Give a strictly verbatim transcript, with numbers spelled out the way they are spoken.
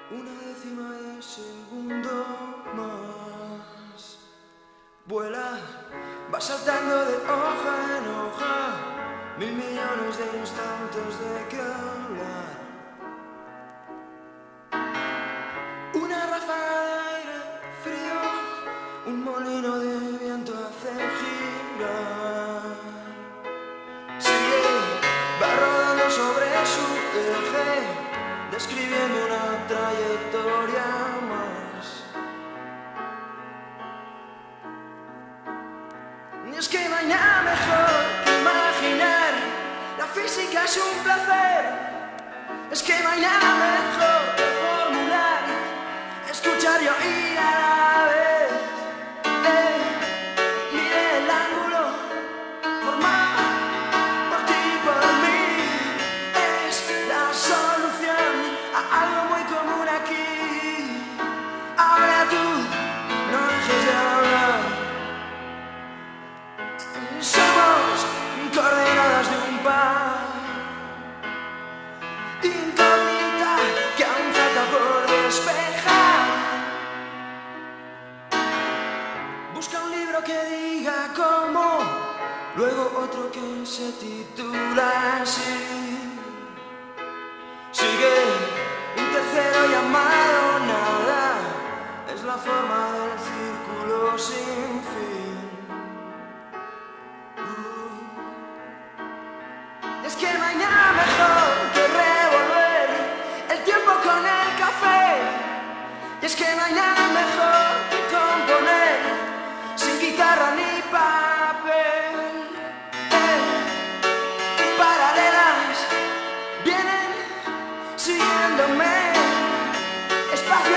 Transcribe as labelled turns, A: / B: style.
A: Una décima de segundo más. Vuela, va saltando de hoja en hoja, mil millones de instantes de que hablar. Una ráfaga de aire frío, un molino de viento hace girar. Sigue, va rodando sobre su eje, describiendo una trayectoria más. Y es que no hay nada mejor que imaginar, la física es un placer. Es que no hay nada mejor que formular, escuchar y oír a la vez. Eh, mire el ángulo formado por ti y por mí, es la solución a algo muy común aquí. Ahora tú no dejes de hablar. Somos coordenadas de un par, incógnita que aún falta por despejar. Busca un libro que diga cómo, luego otro que se titula así. Sigue un tercero llamado nada, es la forma del círculo sin fin. Es que no hay nada mejor que revolver el tiempo con el café. Y es que no hay nada mejor que componer sin guitarra ni papel. Eh, paralelas vienen siguiéndome, espacio